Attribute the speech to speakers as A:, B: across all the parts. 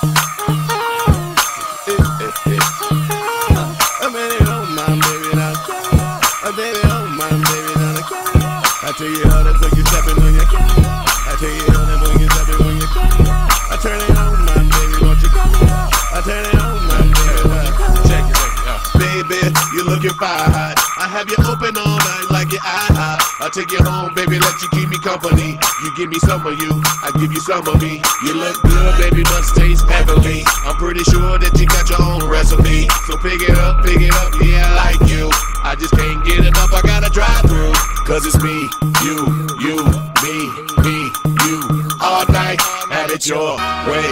A: Baby, don't mind, baby, now. Baby, don't mind, baby, now. I tell you how that's when you stepping on your cat. I tell you how that's when you stepping on your cat. I turn it on, my baby, won't you come? I turn it on, my baby. Check it out. Baby, you looking fire hot. I have you open all night like your eye hot. I'll take you home, baby, let you keep me company. You give me some of you, I give you some of me. You look good, baby, must taste heavenly. I'm pretty sure that you got your own recipe. So pick it up, yeah, I like you. I just can't get enough, I gotta drive through. Cause it's me, you, me, you. All night, have it your way.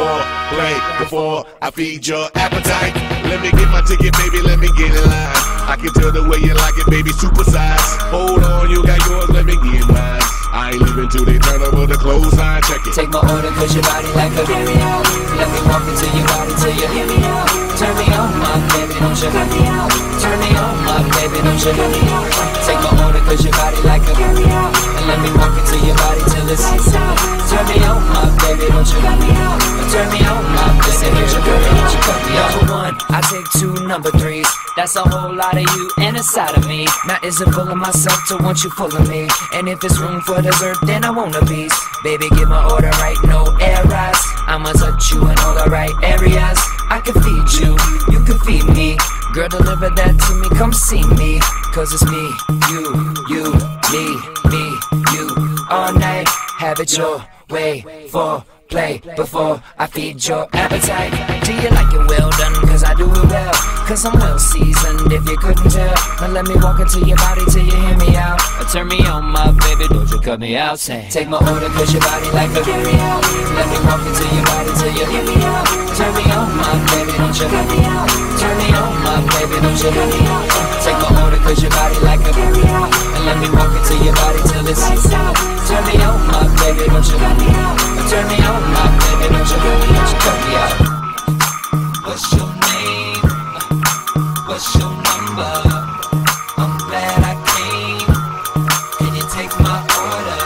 A: Play before I feed your appetite. Let me get my ticket, baby, let me get in line. I can tell the way you like it, baby, supersize. Hold on, you got yours, let me get mine. I ain't leaving till they turn over the clothesline, check it.
B: Take my order, cause your body like a carry-out. Let me walk into your body till you hear me out. Turn me on, my baby, don't you cut me out. Turn me on, my baby, don't you cut me out. Take my order, cause your body like a carry-out. And let me walk into your body till it's out. Turn me on, my baby, don't you cut me out. Turn me on, my baby, don't you cut me out. Number one, I take two number threes. That's a whole lot of you and a side of me. Now is it full of myself to want you full of me? And if it's room for dessert, then I want a piece. Baby, get my order right, no errors. I'ma touch you in all the right areas. I can feed you, you can feed me. Girl, deliver that to me, come see me. Cause it's me, you, me, you. All night, have it your way. Play before I feed your appetite. Do you like it well done? Cause I do it well. Cause I'm well seasoned if you couldn't tell. Now let me walk into your body till you hear me out. Turn me on, my baby, don't you cut me out. Say, take my order cause your body like a carry-out. Let me walk into your body till you hear me out. Turn me on, my baby, don't you cut me out. Turn me on, my baby, don't you cut me out. Take my order cause your body like a carry-out. And let me walk into your body till it's out. Turn me on, my baby, don't you cut me out. Turn me on, my baby, don't you cut me out. What's your name? What's your number? I'm glad I came. Can you take my order?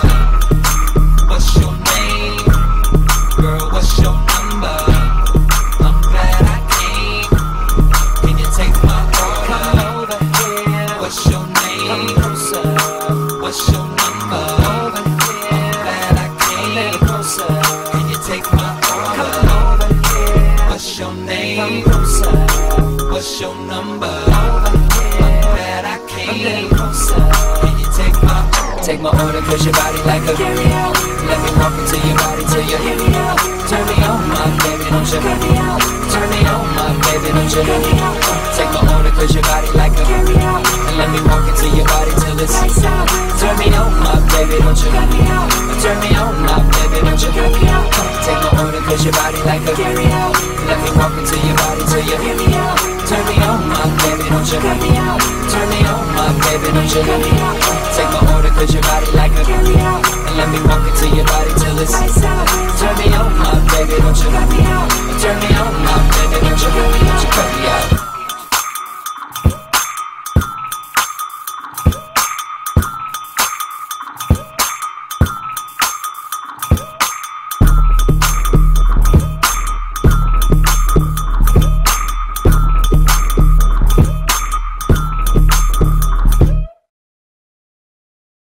B: What's your name? Girl, what's your number? I'm glad I came. Can you take my order? Come over here. What's your name? Come closer. What's your number? Over here. I'm glad I came. A little closer. Can you take my order? Come over here. What's your name? Come closer. What's your number? Over here. I'm glad I came. A little closer. Can you take my order? Take my order cause your body like a carry-out. Let me walk into your body till you hear me out. Turn me on, my baby, don't you cut me out. Turn me on, my baby, don't you cut me out. Take my order cause your body like a carry-out. And let me walk into your body till it's out. Turn me on, my baby, don't you cut me out. Turn me on, my baby, don't you cut me out. Take my order cause your body like a carry-out. Let me walk into your body till you hear me out. Turn me on, my baby, don't you cut me out. Turn me on, my baby, don't you cut me out. Take my order cause your body like a carry-out. And let me walk into your body till it's out. Turn me on, my baby, don't you cut me